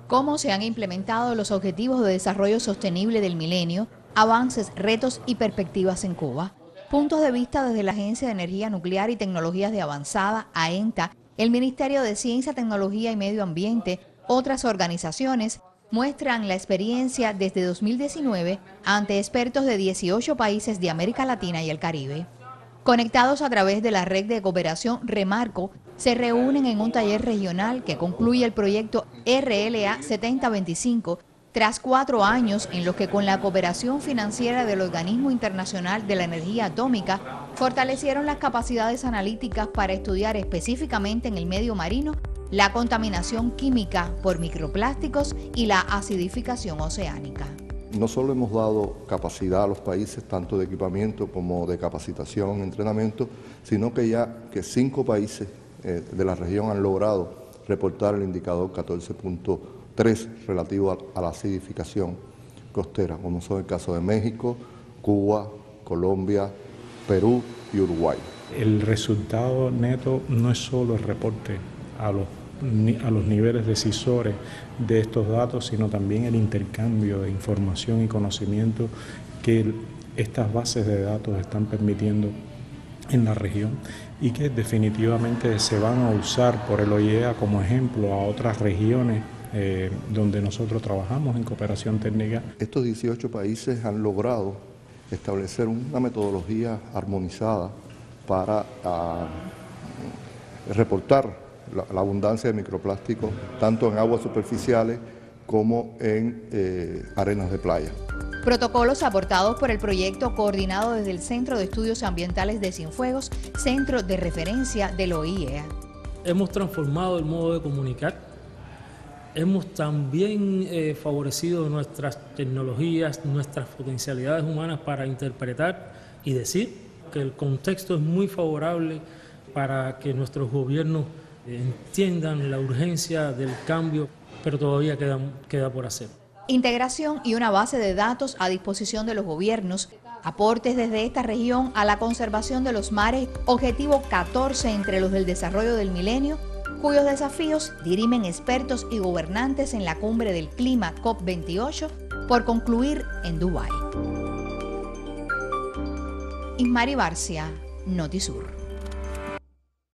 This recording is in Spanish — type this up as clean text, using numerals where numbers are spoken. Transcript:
cómo se han implementado los Objetivos de Desarrollo Sostenible del Milenio, avances, retos y perspectivas en Cuba. Puntos de vista desde la Agencia de Energía Nuclear y Tecnologías de Avanzada, AENTA, el Ministerio de Ciencia, Tecnología y Medio Ambiente, otras organizaciones, muestran la experiencia desde 2019 ante expertos de 18 países de América Latina y el Caribe. Conectados a través de la red de cooperación Remarco, se reúnen en un taller regional que concluye el proyecto RLA 7025, tras 4 años en los que con la cooperación financiera del Organismo Internacional de la Energía Atómica fortalecieron las capacidades analíticas para estudiar específicamente en el medio marino la contaminación química por microplásticos y la acidificación oceánica. No solo hemos dado capacidad a los países, tanto de equipamiento como de capacitación, entrenamiento, sino que ya 5 países de la región han logrado reportar el indicador 14.3 relativo a la acidificación costera, como son el caso de México, Cuba, Colombia, Perú y Uruguay. El resultado neto no es solo el reporte a los niveles decisores de estos datos, sino también el intercambio de información y conocimiento que estas bases de datos están permitiendo en la región y que definitivamente se van a usar por el OIEA como ejemplo a otras regiones donde nosotros trabajamos en cooperación técnica. Estos 18 países han logrado establecer una metodología armonizada para reportar la abundancia de microplásticos tanto en aguas superficiales como en arenas de playa. Protocolos aportados por el proyecto coordinado desde el Centro de Estudios Ambientales de Cienfuegos, centro de referencia del OIEA. Hemos transformado el modo de comunicar, hemos también favorecido nuestras tecnologías, nuestras potencialidades humanas para interpretar y decir que el contexto es muy favorable para que nuestros gobiernos entiendan la urgencia del cambio, pero todavía queda por hacer. Integración y una base de datos a disposición de los gobiernos, aportes desde esta región a la conservación de los mares, objetivo 14 entre los del desarrollo del milenio, cuyos desafíos dirimen expertos y gobernantes en la cumbre del clima COP28 por concluir en Dubái. Ismari Barcia, Notisur.